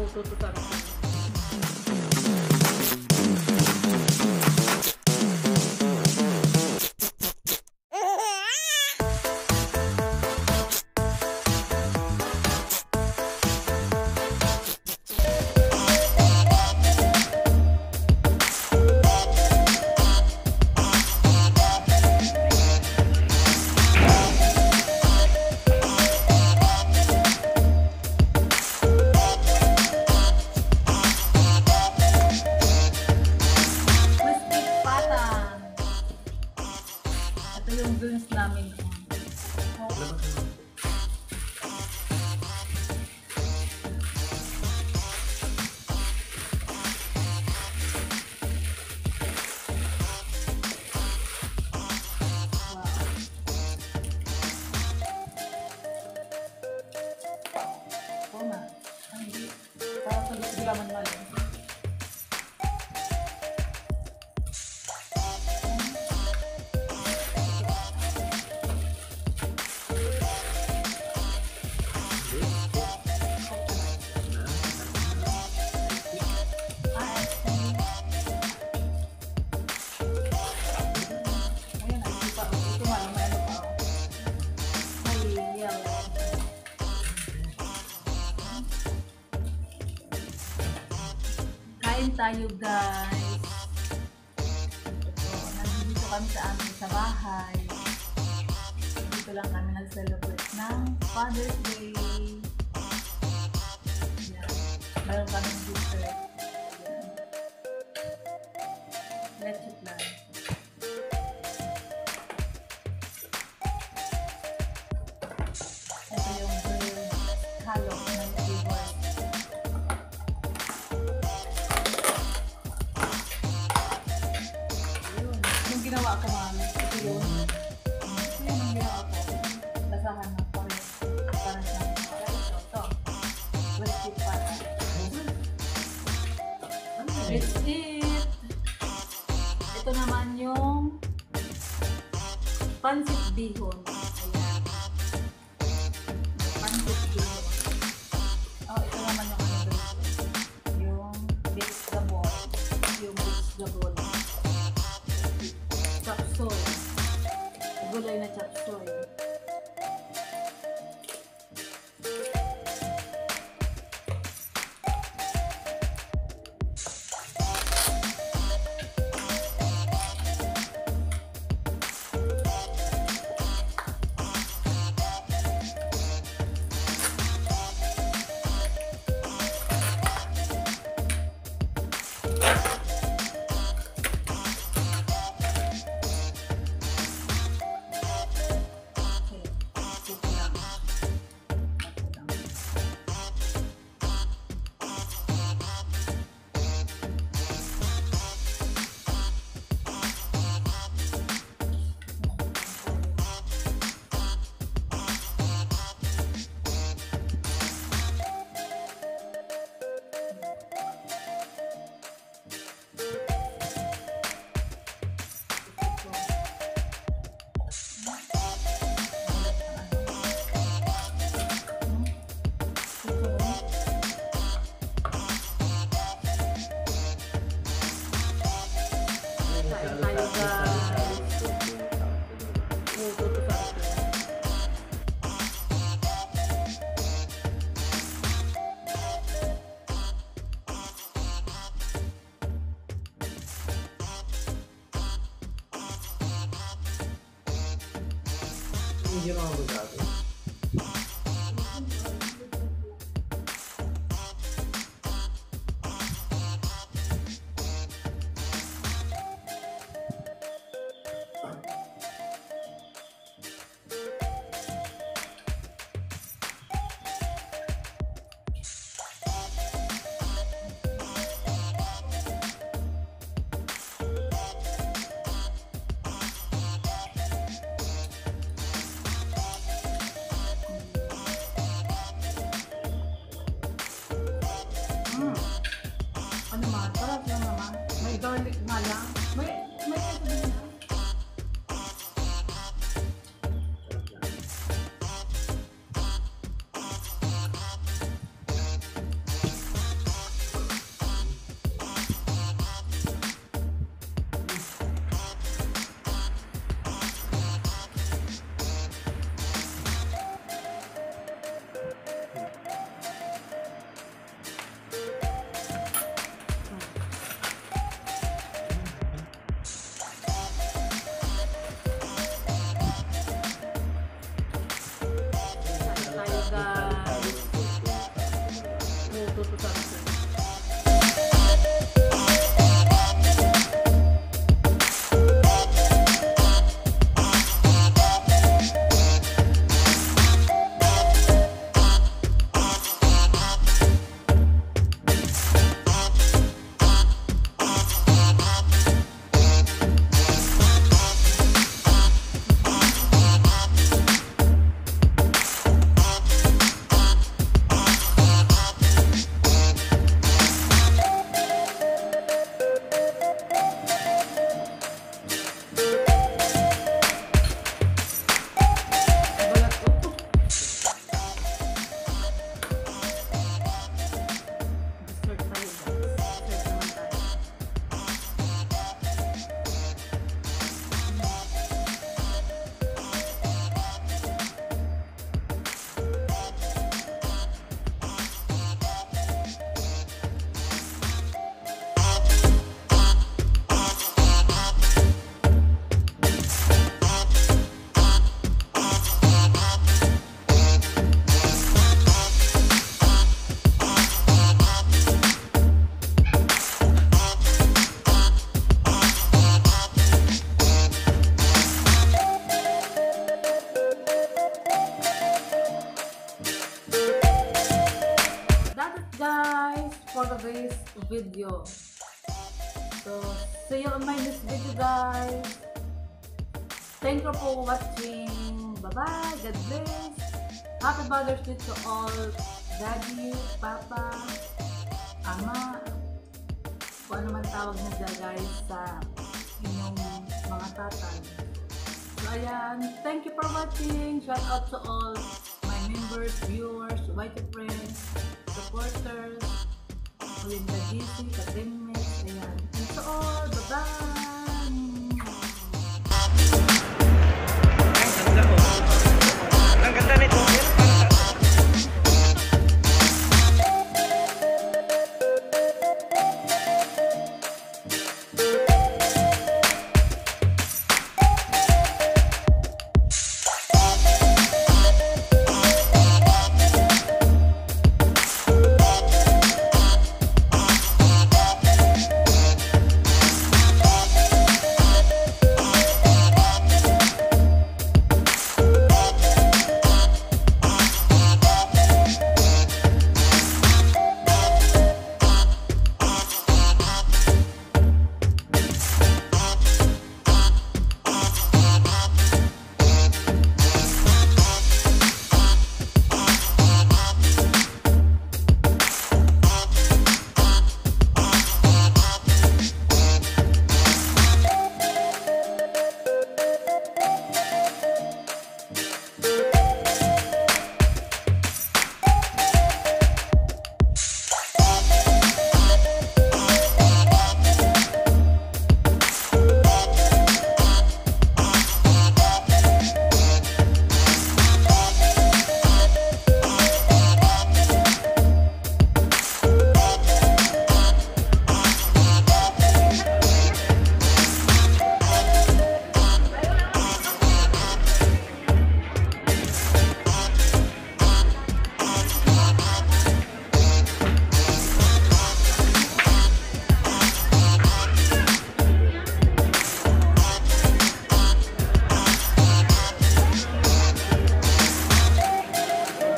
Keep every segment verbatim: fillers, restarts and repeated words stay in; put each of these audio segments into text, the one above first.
tutututan ko. Kain tayo guys. Ito, nandito kami sa amin sa bahay. Dito lang kami nag-celebrate ng Father's Day. Yan. Meron kami dessert. Yan. Let's eat lang. Ito yung grilled halo ng flavor. Ginawa ko mami. Ito yun. Ito yung ginawa ko. Basahan ng pares. Pares ng pares. Ito. Let's eat para. Let's eat. Ito naman yung pancit bihon. Ayan. Pancit bihon. Oh, ito naman yung ano. Yung beef gabon. Yung beef gabon. Chapsoy. Gulay na chapsoy. Hindi naman ako dati. for today's video. So, see you on my next video, guys. Thank you for watching. Bye-bye. God bless. Happy Father's Day to all. Daddy, Papa, Ama, kung ano man tawag na dyan, guys, sa inyong mga tatay. So, ayan. Thank you for watching. Shout out to all my members, viewers, white friends, supporters, with the D C, ka-teammates, ayan. And to all, bye-bye! Ang ganda mo. Ang ganda nito.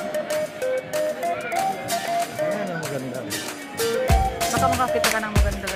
Baka makakita ka ng maganda.